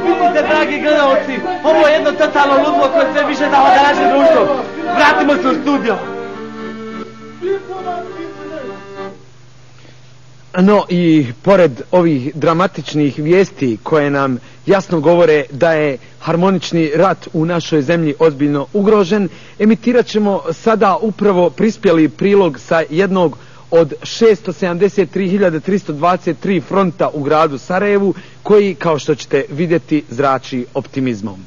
Vidite, dragi gledalci, ovo je jedno totalno ludilo koje sve više navadaže društvo. Vratimo se u studio. No i pored ovih dramatičnih vijesti koje nam jasno govore da je harmonični rat u našoj zemlji ozbiljno ugrožen, emitirat ćemo sada upravo prispjeli prilog sa jednog od 673.323 fronta u gradu Sarajevu, koji, kao što ćete vidjeti, zrači optimizmom.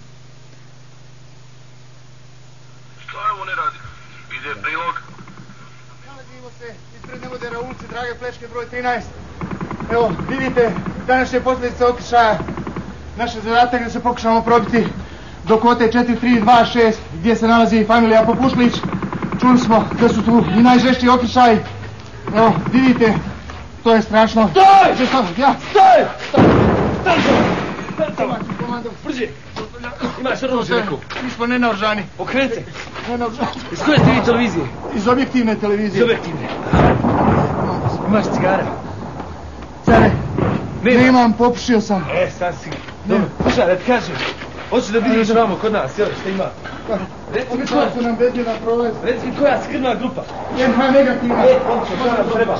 Što je ovo ne radi? Ide prilog? Nalazimo se ispred Nebodera ulice Drage Plečke broj 13. Evo, vidite, današnje posljedice okršaja. Naš zadatak da se pokušamo probiti do kvote 4326 gdje se nalazi familija Popušlić. Čuli smo da su tu i najžešći okršaji. Evo, vidite, to je strašno. Stoj! Ja. Stoj! Komando, brže! Imaš oružje neko? Mi smo nenaoružani. Okren se! Nenaoružani. Iz koje ste vi televizije? Iz objektivne televizije. Iz objektivne. Imaš cigara? Care, nemam, popušio sam. Sad si... Dobro, slušaj, da ti kažem. Hoću da vidiš vamo kod nas, jel, šta ima? Reci mi koja su nam bezbjedna prolaz. Reci mi koja si krvna grupa. RH negativna. Odlično, šta nam treba?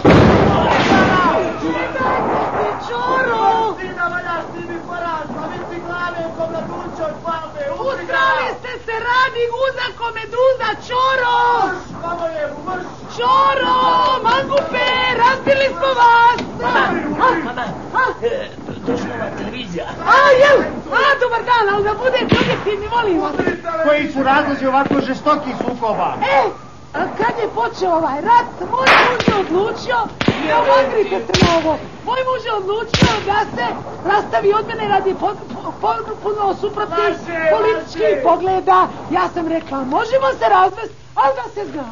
Čoro! Sina valjaš ti mi poraz, pa vi si glave ko mladuće od palme. Usrali ste se, radi guza ko meduza, Čoro! Mrš, kamo je, mrš! Čoro, mangupe, razbili smo vas! Mama, došla ova televizija. Jel? Dobar dan, ali da budete objektivni, molim vas. Koji su razlozi ovako žestokih sukoba? Kad je počeo ovaj rat, moj muž je odlučio, evo odgrite se na ovo, moj muž je odlučio da se rastavi od mene radi puno suprotnih političkih pogleda. Ja sam rekla, možemo se razvesti, ali da se zna.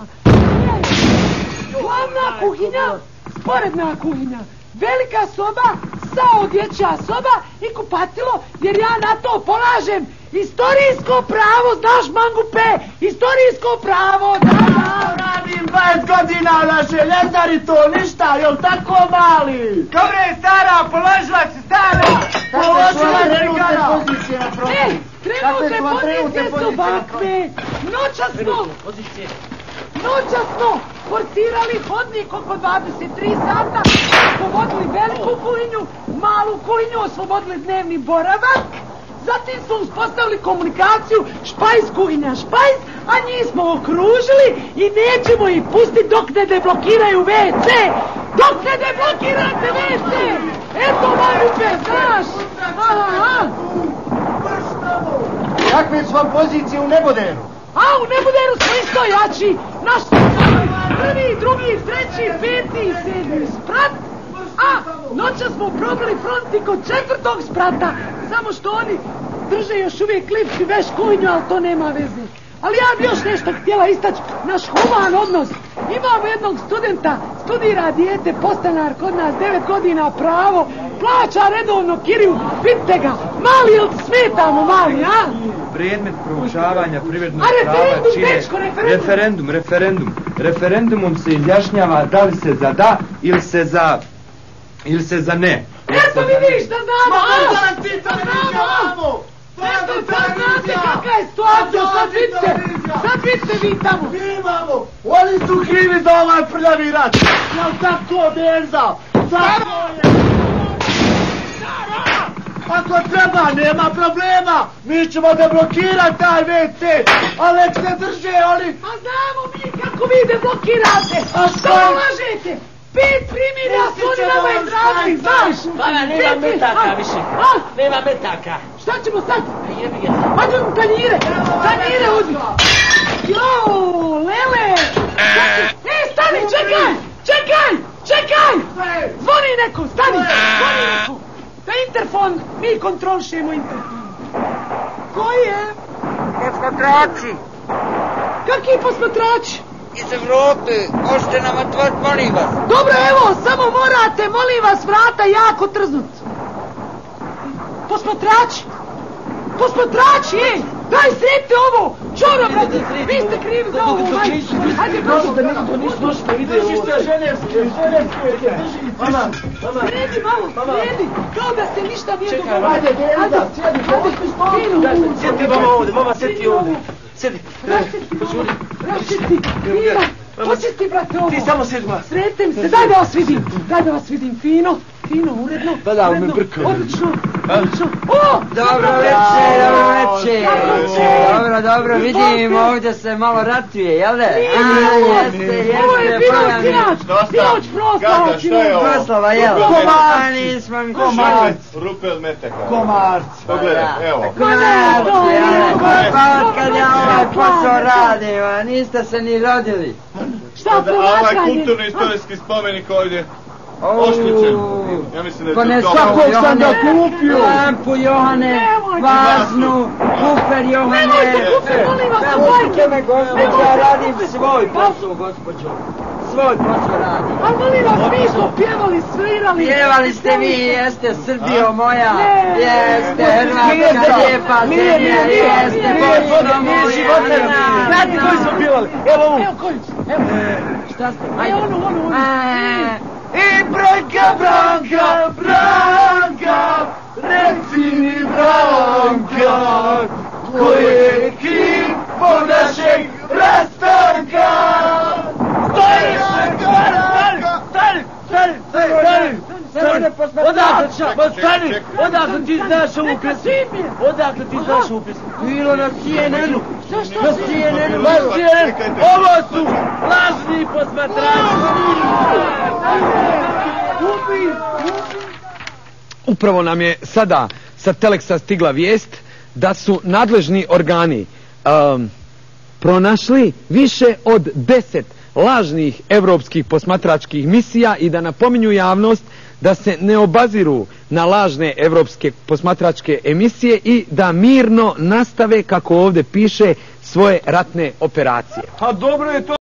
Glavna kuhinja, sporedna kuhinja, velika soba, sao dječja soba i kupatilo, jer ja na to polažem istorijsko pravo, znaš mangupe, istorijsko pravo, da. Radim 20 godina na željezari, to ništa, jel tako mali? Dobre, stara, položila si, stara! Položila regara! Trenutne pozicije su bakve. Noćas smo forcirali hodnik oko 23 sata, oslobodili veliku kuhinju, malu kuhinju, oslobodili dnevni boravak, zatim smo uspostavili komunikaciju špajz kuhinja špajz, a njih smo okružili i nećemo ih pustiti dok ne deblokiraju WC! Dok ne deblokirate WC! Eto mangupe, znaš! Kakve su vam pozicije u Neboderu? U Neboderu smo isto jači. Naš prvi, drugi, treći, peti i sedmi sprat. Noća smo probili front i kod četvrtog sprata. Samo što oni drže još uvijek lifti veš kuhinju, ali to nema veze. Ali ja bi još nešto htjela istaći, naš human odnos. Imamo jednog studenta, studira dijete, podstanar kod nas, 9 godina pravo, plaća redovno kiriju, vidite ga, mali, jel ti smetamo mali, Predmet proučavanja privrednog prava čine referendumom se izjašnjava da li se za da ili se za ne. Eto vidiš da znamo! Eto sad znate kakva je situacija, sad vidite vi tamo! Imamo! Oni su krivi za ovaj prljavi rat! Jel tako, Berza? Tako je! Ako treba, nema problema! Mi ćemo deblokirati taj WC! A nek se drže oni! A znamo mi kako vi deblokirate! A što lažete? 5 primjerja su oni nama izrazili, znaš! Nema metaka više! Nema metaka! Šta ćemo sad? Jebi ga! Ajde u tanjire uzmi! Joooo, Lele! Stani, čekaj! Zvoni neko, stani! Na interfon, mi kontrolišemo interfon. Koji je? Posmatrači. Kakvi posmatrači? Iz Evrope, možete nam otvoriti, molim vas. Dobro, evo, samo morate, molim vas, vrata jako trznut. Posmatrači, daj sredite ovo. Čoro, brate, vi ste krivi za ovo, majke. Ajde, to nisu nošite video. Mama. Sredi malo, kao da se ništa nije dogodilo. Ajde, sjedi. Toma, sjeti ovdje. Sjedi. Rašiti, fino. Počisti, brate, ovo. Ti samo sjedi, mas. Sretem se, daj da vas vidim, fino, uredno. Pa da, me brkali. Odlično. O! Dobro večer. Dobro, vidim ovdje se malo ratuje, jel da? Jeste. Ovo je bilo sinoć proslava. Proslava, jel? Komarc. Rupel metaka. Komarc. Pogledaj, evo. Pa kad ja ovaj posao radim, niste se ni rodili. Šta Ovaj promatranje? kulturno-istorijski spomenik ovdje oštećen. Ja mislim da Pa je ne to svako kao... sam da kupio. Lampu Johane, vaznu, kufer Johane. Nemojte kufer, molim vas, Pustite me gospođo, ja radim svoj posao, gospođo. Svoj posao radim. Ali molim vas, mi smo pjevali, svirali. Pjevali ste vi, jeste Srbijo moja, Ne. jeste Hrvatska lijepa zemlja, jeste Bosno moja. Znate koji smo pjevali? Evo ovu. Evo koju? Evo. Šta ste? Aj, onu. I Branka, reci mi Branka, ko je kriv po našeg rastanka? Stani! Odakle ti znaš ovu pjesmu? Odakle ti znaš ovu pjesmu? Bilo na CNN-u. Šta? Ovo su lažni posmatrači! Upravo nam je sada sa Teleksa stigla vijest da su nadležni organi pronašli više od 10 lažnih europskih posmatračkih misija i da napominju javnost da se ne obaziru na lažne europske posmatračke emisije i da mirno nastave, kako ovdje piše, svoje ratne operacije. A dobro je to.